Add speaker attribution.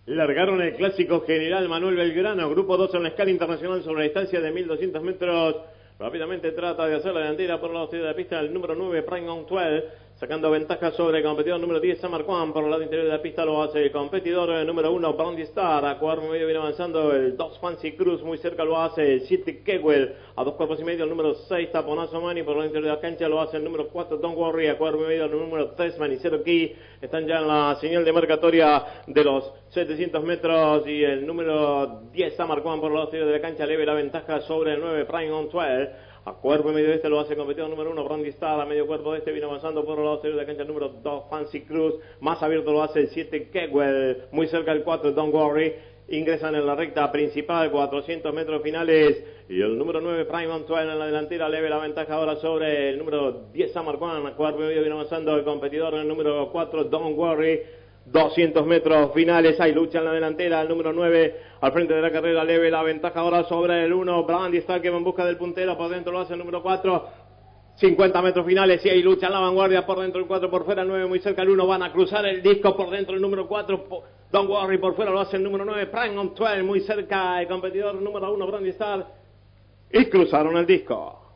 Speaker 1: Largaron el clásico General Manuel Belgrano, grupo 2 en la escala internacional sobre la distancia de 1200 metros. Rápidamente trata de hacer la delantera por la lado de la pista el número 9, Prime on 12, sacando ventaja sobre el competidor número 10, Samarquand. Por el lado interior de la pista lo hace el competidor número 1, Brandy Star. A cuerpo y medio viene avanzando el 2, Fancy Cruz. Muy cerca lo hace el 7, Kegwell. A 2 cuerpos y medio el número 6, Taponazo Mani. Por el lado interior de la cancha lo hace el número 4, Don't Worry. A cuerpo y medio el número 3, Manicero Key. Están ya en la señal de marcatoria de los 700 metros y el número 10, Samarquand. Por el lado exterior de la cancha leve la ventaja sobre el 9, Prime on 12. A cuerpo y medio de este lo hace el competidor número 1, Brandy Star. A medio cuerpo de este viene avanzando por el lado exterior de la cancha el número 2, Fancy Cruz. Más abierto lo hace el 7, Kegwell. Muy cerca el 4, Don't Worry. Ingresan en la recta principal, 400 metros finales. Y el número 9, Prime on 12 en la delantera, leve la ventaja ahora sobre el número 10, Samarquand. A cuerpo y medio viene avanzando el competidor el número 4, Don't Worry. 200 metros finales, hay lucha en la delantera, el número 9 al frente de la carrera, leve la ventaja ahora sobre el 1, Brandy Star, que va en busca del puntero, por dentro lo hace el número 4, 50 metros finales y hay lucha en la vanguardia, por dentro el 4, por fuera el 9, muy cerca el 1, van a cruzar el disco, por dentro el número 4, Don't Worry, por fuera lo hace el número 9, Prime on 12, muy cerca el competidor número 1, Brandy Star, y cruzaron el disco.